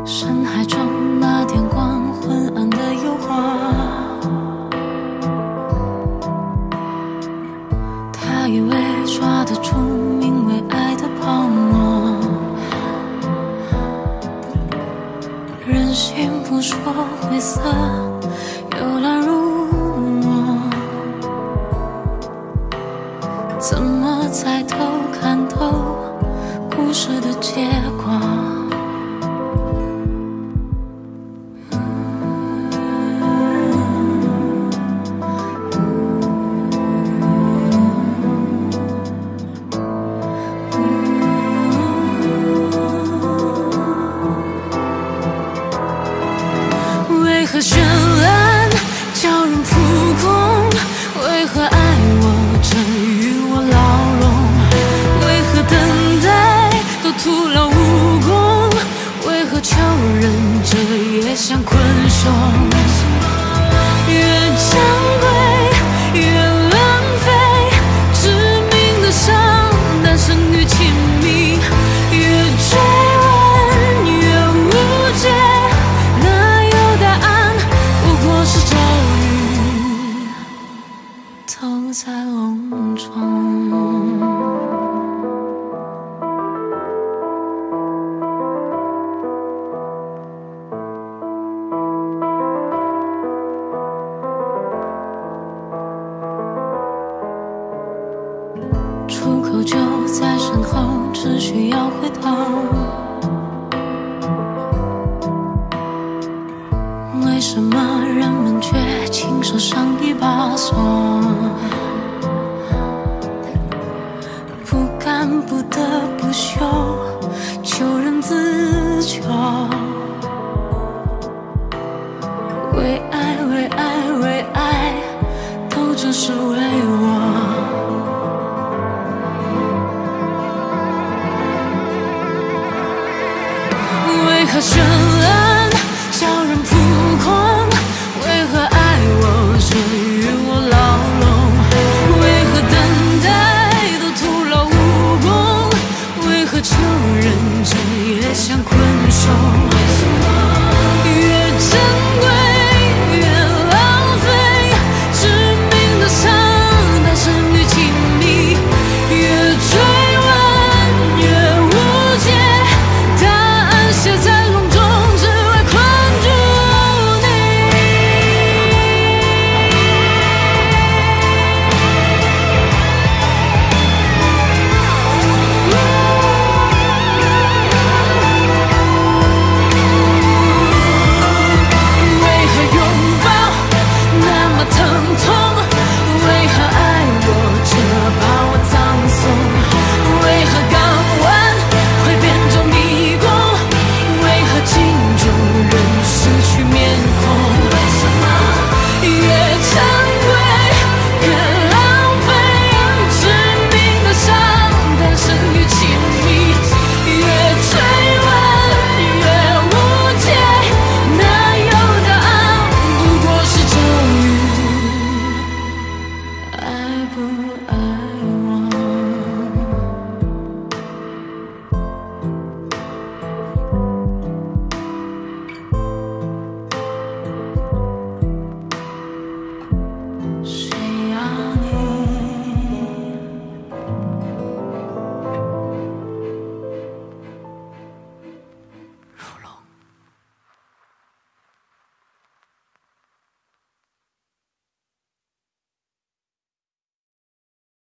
深海中那点光昏暗的诱惑，他以为抓得住名为爱的泡沫，人心不说灰色，幽兰如墨，怎么才偷看透故事的结果？为何绚烂叫人扑空？为何爱我这与我牢笼？为何等待都徒劳无功？为何求人这也像困兽？越珍贵越浪费，致命的伤诞生于亲密，越追问越无解。都在笼中，出口就在身后，只需要回头。为什么人们却亲手上一把锁？不甘不得不休，求人自救。为爱为爱为爱，都只是为我。为何绚烂叫人扑空？为何爱我这与我牢笼？为何等待都徒劳无功？为何求人这也像困兽？越珍贵越浪费，致命的伤诞生于亲密，越追问越无解，答案写在笼中，只为困住你。为何拥抱那么疼痛？为何爱我这把我葬送？为何港湾会变作迷宫？为何镜中人失去面孔？越珍贵越浪费，致命的伤诞生于亲密，越追问越无解，哪有答案？不过是咒语，爱不